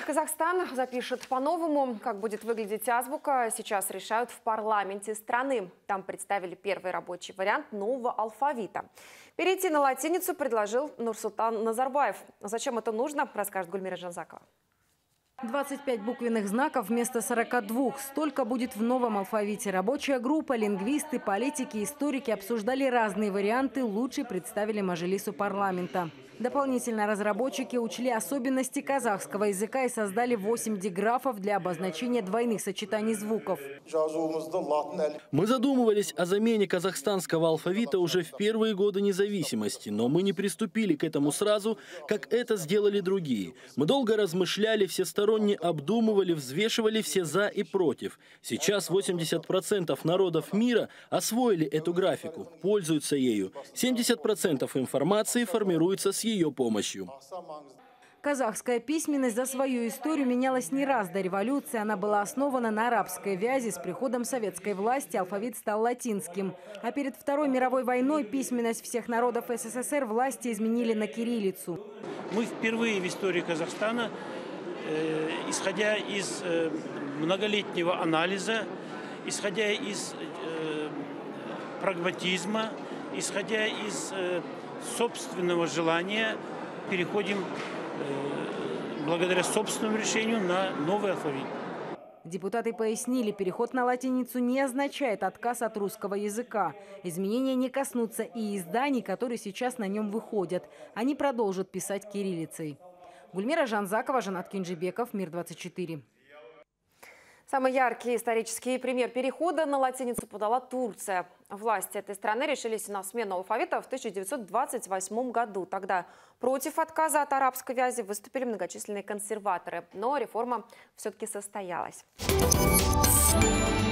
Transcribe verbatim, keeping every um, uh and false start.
Казахстан запишет по-новому. Как будет выглядеть азбука, сейчас решают в парламенте страны. Там представили первый рабочий вариант нового алфавита. Перейти на латиницу предложил Нурсултан Назарбаев. Зачем это нужно, расскажет Гульмира Жанзакова. двадцать пять буквенных знаков вместо сорока двух. Столько будет в новом алфавите. Рабочая группа, лингвисты, политики, историки обсуждали разные варианты, лучше представили Мажилису парламента. Дополнительно разработчики учли особенности казахского языка и создали восемь диграфов для обозначения двойных сочетаний звуков. Мы задумывались о замене казахстанского алфавита уже в первые годы независимости, но мы не приступили к этому сразу, как это сделали другие. Мы долго размышляли, всесторонне обдумывали, взвешивали все «за» и «против». Сейчас восемьдесят процентов народов мира освоили эту графику, пользуются ею. семьдесят процентов информации формируется с ее помощью. Казахская письменность за свою историю менялась не раз до революции. Она была основана на арабской вязи. С приходом советской власти алфавит стал латинским. А перед Второй мировой войной письменность всех народов СССР власти изменили на кириллицу. Мы впервые в истории Казахстана, э, исходя из э, многолетнего анализа, исходя из э, прагматизма, исходя из э, собственного желания, переходим благодаря собственному решению на новый алфавит. Депутаты пояснили, переход на латиницу не означает отказ от русского языка. Изменения не коснутся и изданий, которые сейчас на нем выходят. Они продолжат писать кириллицей. Гульмира Жанзакова, Жанат Кинжибеков, Мир двадцать четыре. Самый яркий исторический пример перехода на латиницу подала Турция. Власти этой страны решились на смену алфавита в тысяча девятьсот двадцать восьмом году. Тогда против отказа от арабской вязи выступили многочисленные консерваторы. Но реформа все-таки состоялась.